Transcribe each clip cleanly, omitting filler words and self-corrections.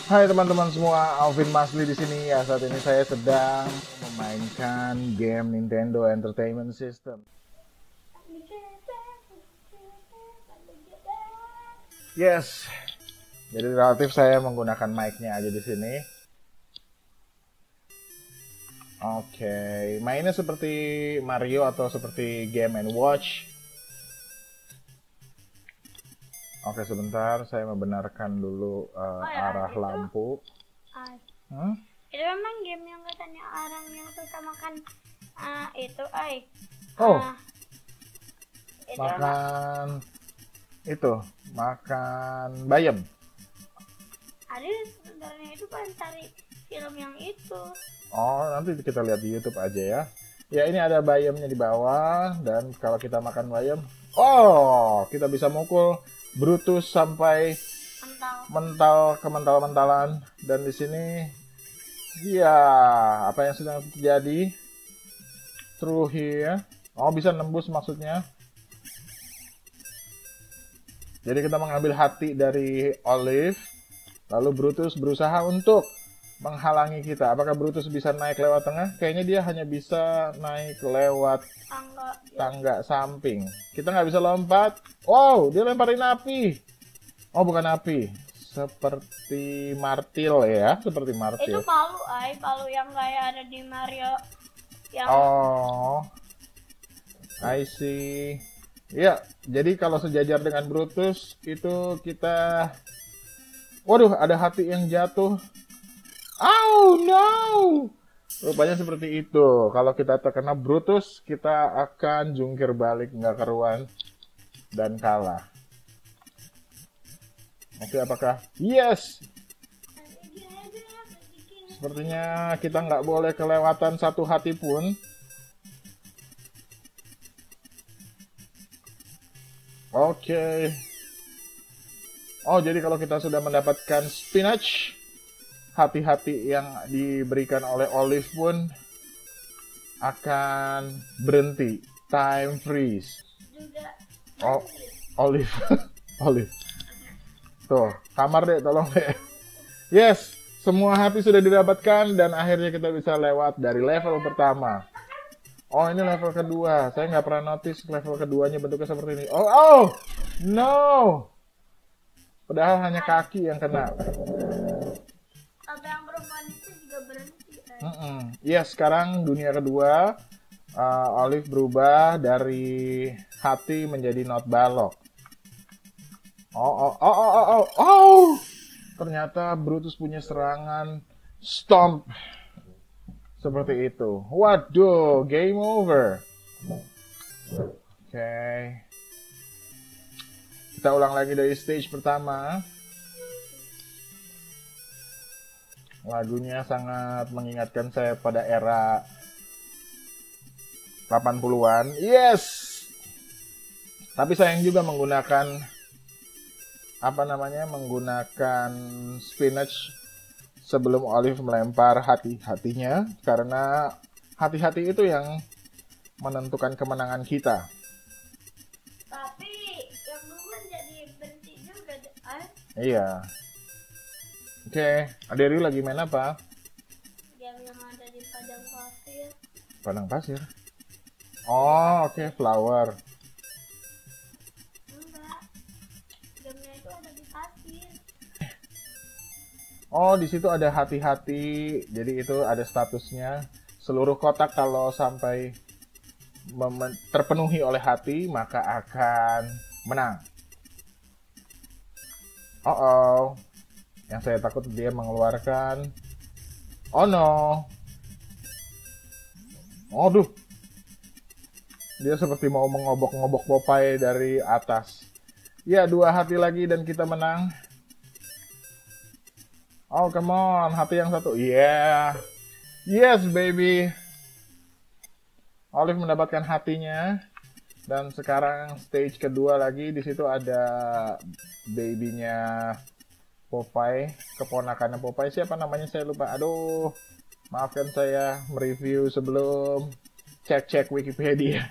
Hai teman-teman semua, Alvin Masli di sini ya. Saat ini saya sedang memainkan game Nintendo Entertainment System. Yes, jadi relatif saya menggunakan mic-nya aja di sini. Oke, mainnya seperti Mario atau seperti Game and Watch. Oke, sebentar saya membenarkan dulu arah itu, lampu. Itu memang game yang katanya orang yang suka makan itu Oh, itu makan bayam. ada sebenarnya itu kan cari film yang itu. Oh, nanti kita lihat di YouTube aja ya. Ya, ini ada bayamnya di bawah, dan kalau kita makan bayam, kita bisa mukul Brutus sampai mental kemental-mentalan. Dan di sini, ya, apa yang sedang terjadi? Through here. Oh, bisa nembus maksudnya. Jadi kita mengambil hati dari Olive, lalu Brutus berusaha untuk menghalangi kita. Apakah Brutus bisa naik lewat tengah? Kayaknya dia hanya bisa naik lewat tangga samping. Kita nggak bisa lompat. Wow, dia lemparin api. Oh, bukan api. Seperti martil ya, seperti martil. Itu palu yang kayak ada di Mario. Yang... Oh, I see. Ya, jadi kalau sejajar dengan Brutus itu kita... Waduh, ada hati yang jatuh. Oh no! Rupanya seperti itu. Kalau kita terkena Brutus, kita akan jungkir balik nggak karuan dan kalah. Oke, apakah? Yes! Sepertinya kita nggak boleh kelewatan satu hati pun. Oke. Oh, jadi kalau kita sudah mendapatkan spinach, hati-hati yang diberikan oleh Olive pun akan berhenti. Time freeze. Oh, Olive. Olive. Tuh, kamar deh, tolong deh. Yes, semua hati sudah didapatkan dan akhirnya kita bisa lewat dari level pertama. Oh, ini level kedua. Saya nggak pernah notice level keduanya bentuknya seperti ini. Oh, no. Padahal hanya kaki yang kena. Sampai yang perempuan itu juga berhenti. Yes, sekarang dunia kedua. Olive berubah dari hati menjadi not balok. Oh. Ternyata Brutus punya serangan stomp. Seperti itu. Waduh, game over. Oke. Kita ulang lagi dari stage pertama. Lagunya sangat mengingatkan saya pada era 80-an. Yes! Tapi sayang juga menggunakan menggunakan spinach sebelum Olive melempar hati-hatinya, karena hati-hati itu yang menentukan kemenangan kita. Tapi yang duluan jadi berhenti juga. Iya. Oke, Aderi lagi main apa? Game yang ada di padang pasir. Padang pasir. Oh, oke, flower. Enggak. Gamenya itu ada di pasir. Oh, di situ ada hati-hati. Jadi itu ada statusnya. Seluruh kotak kalau sampai terpenuhi oleh hati, maka akan menang. Oh. Yang saya takut dia mengeluarkan. Oh no. Aduh. Dia seperti mau mengobok-ngobok Popeye dari atas. Ya, 2 hati lagi dan kita menang. Oh, come on. Hati yang satu. Yeah. Yes, baby. Olive mendapatkan hatinya. Dan sekarang stage kedua lagi. Di situ ada babynya Popeye, keponakannya Popeye. Siapa namanya saya lupa. Aduh, maafkan saya mereview sebelum cek Wikipedia.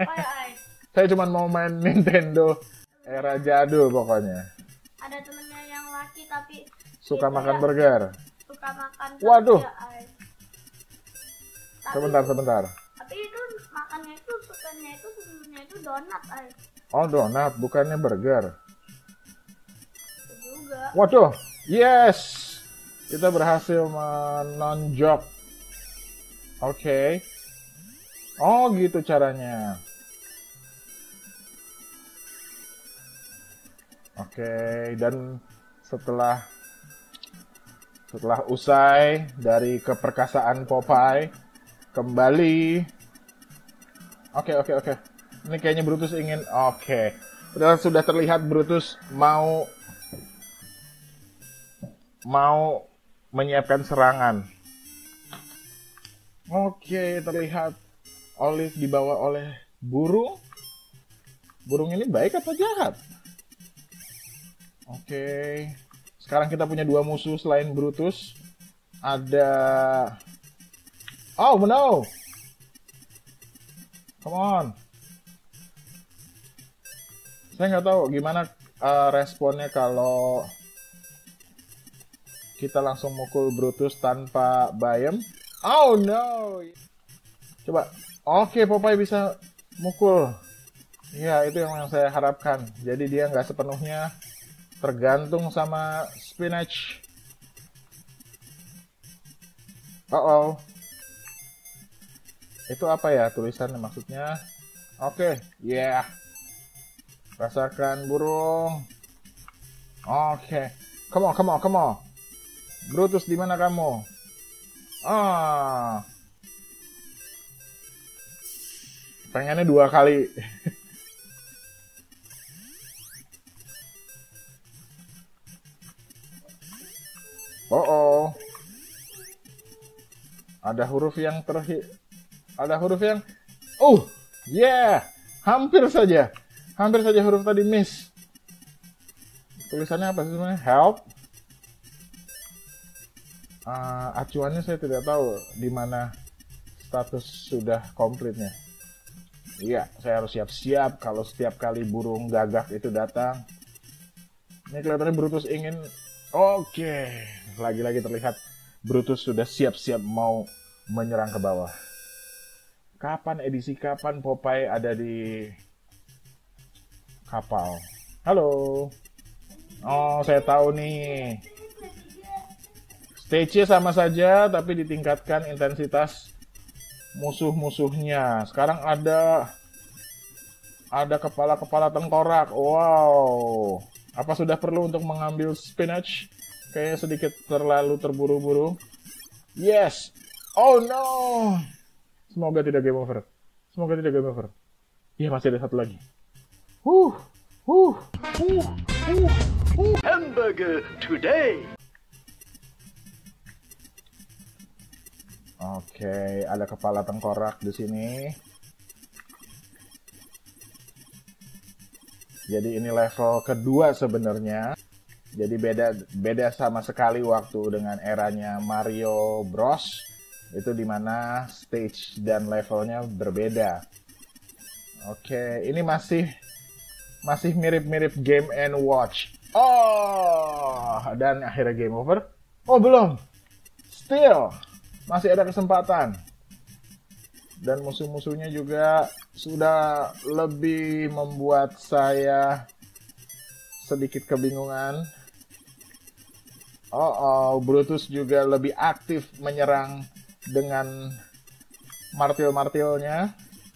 Saya cuma mau main Nintendo era jadul pokoknya. Ada temennya yang laki tapi suka itu makan ya, burger. suka makan Waduh. burger, Ais. Tapi- Sebentar. Tapi itu makannya itu sukanya itu sebenarnya itu donat, Ais. Oh, donat, bukannya burger. Itu juga. Waduh, yes, kita berhasil menonjok. Oke. Oh, gitu caranya. Oke, dan setelah usai dari keperkasaan Popeye, kembali. Oke. Ini kayaknya Brutus ingin. Oke. Sudah terlihat Brutus mau menyiapkan serangan. Oke, terlihat Olive dibawa oleh burung. Burung ini baik atau jahat? Oke. Sekarang kita punya dua musuh selain Brutus. Ada... Oh, no! Come on. Saya nggak tahu gimana responnya kalau kita langsung mukul Brutus tanpa bayam. Oh no. Coba. Oke, Popeye bisa mukul. Ya, itu yang saya harapkan. Jadi dia nggak sepenuhnya tergantung sama spinach. Oh. Itu apa ya tulisannya maksudnya? Oke, yeah. Rasakan burung. Oke. Come on. Brutus, di mana kamu? Pengennya 2 kali. Oh. Ada huruf yang yeah. Hampir saja huruf tadi miss. Tulisannya apa sih sebenarnya? Help. Acuannya saya tidak tahu di mana status sudah komplitnya. Iya, saya harus siap-siap kalau setiap kali burung gagak itu datang. Ini kelihatannya Brutus ingin. Oke. Lagi-lagi terlihat Brutus sudah siap-siap mau menyerang ke bawah. Kapan Popeye ada di kapal? Halo. Oh, saya tahu nih. Stage-nya sama saja, tapi ditingkatkan intensitas musuh-musuhnya. Sekarang ada kepala-kepala tengkorak. Wow. Apa sudah perlu untuk mengambil spinach? Kayaknya sedikit terlalu terburu-buru. Yes. Oh no. Semoga tidak game over. Iya, masih ada satu lagi. Hamburger today. Oke, ada kepala tengkorak di sini. Jadi ini level kedua sebenarnya. Jadi beda sama sekali waktu dengan eranya Mario Bros. Itu dimana stage dan levelnya berbeda. Oke, ini masih mirip-mirip Game & Watch. Oh, dan akhirnya game over. Oh, belum. Still masih ada kesempatan. Dan musuh-musuhnya juga sudah lebih membuat saya sedikit kebingungan. Brutus juga lebih aktif menyerang dengan martil-martilnya.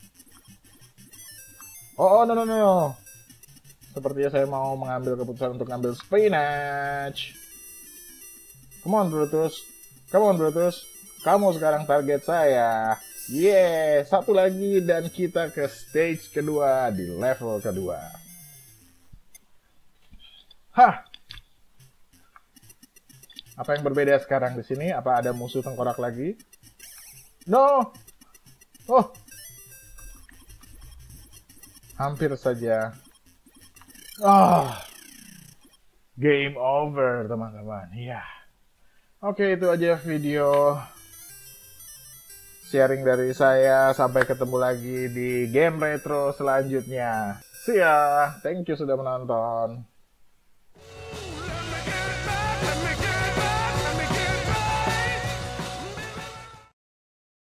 No. Sepertinya saya mau mengambil keputusan untuk ngambil spinach. Come on, Brutus. Kamu sekarang target saya. Yeah, satu lagi dan kita ke stage kedua di level kedua. Apa yang berbeda sekarang di sini? Apa ada musuh tengkorak lagi? No. Hampir saja. Game over, teman-teman. Iya. Oke, itu aja video sharing dari saya. Sampai ketemu lagi di game retro selanjutnya. See ya. Thank you sudah menonton.